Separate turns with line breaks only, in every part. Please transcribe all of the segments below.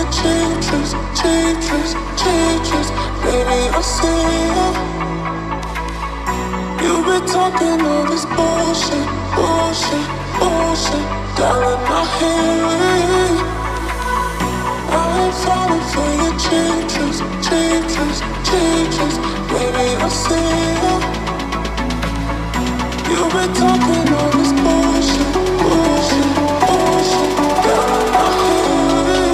changes, changes, changes. Baby, I see you. You've been talking all this bullshit, bullshit, bullshit. Darling, I hear it. I'm falling for your changes, changes, changes. Baby, I see you. You've been talking all this bullshit, bullshit, bullshit. Darling, I hear it.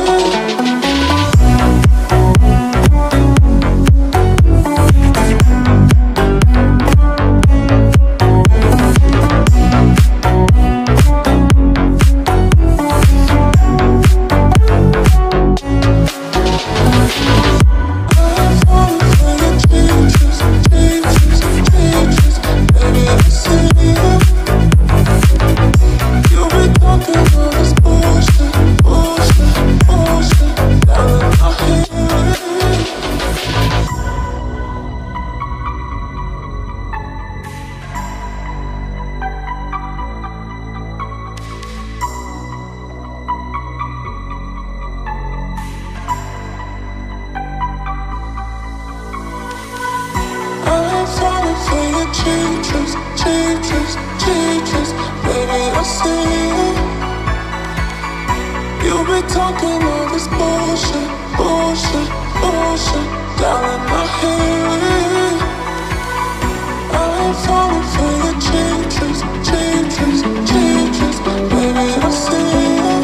Changes, changes, changes. Baby, I see you. You've been talking all this bullshit, bullshit, bullshit. Darling, I hear it. I'm falling for your changes, changes, changes. Baby, I see you.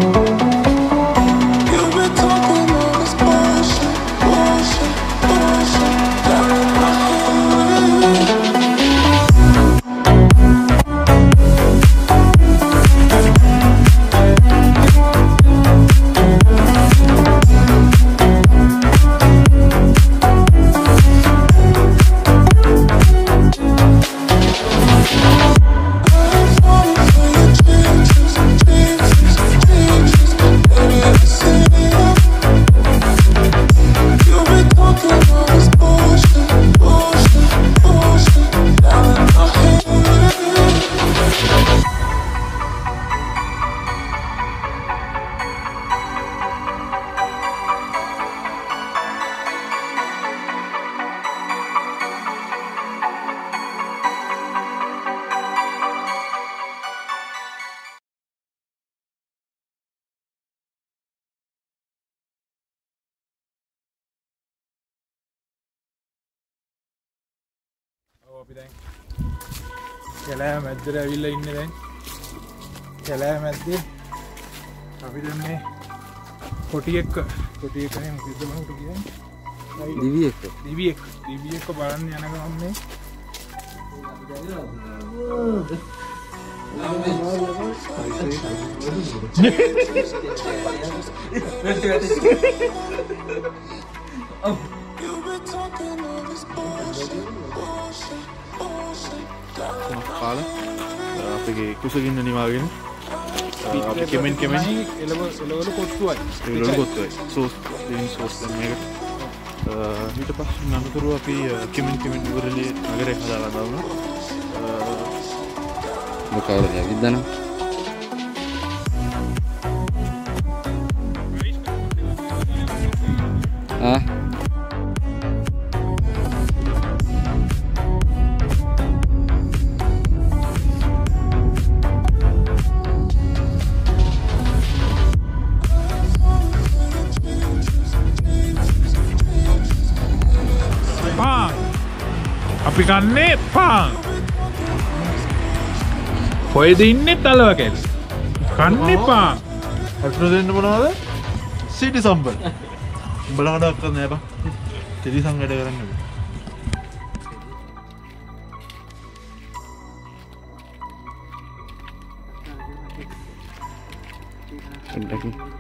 You've been talking all this bullshit, bullshit, bullshit. Darling, I hear it.
අපි දැන් කැලෑ මැද්දට ඇවිල්ලා ඉන්නේ දැන් කැලෑ මැද්දේ අපි දැන් මේ කොටියෙක්ක නේ මොකද මම කියන්නේ දිවියෙක්ක බලන්න යන ගමන් මේ
කාලා අපේ කුසගින්න නිවාගෙන අපි කෙමෙන්
එළවලු කොත්තුවයි
සෝස් දෙමින් සෝස් දැන් මේකට ඊට පස්සේ නමුතුරු අපි කෙමෙන් ඉවරලේ නගරේ හදාලා දානවා
මොකවද විද්දන
අපි කන්නේ පාන් කොහෙද ඉන්නේ තලව කැලේ කන්නේ පාන්
අත්න දෙන්න මොනවද සිටි සම්බල් උඹලා හදක් කරන්න බා තිරිසන් වැඩ කරන්න
Kentucky.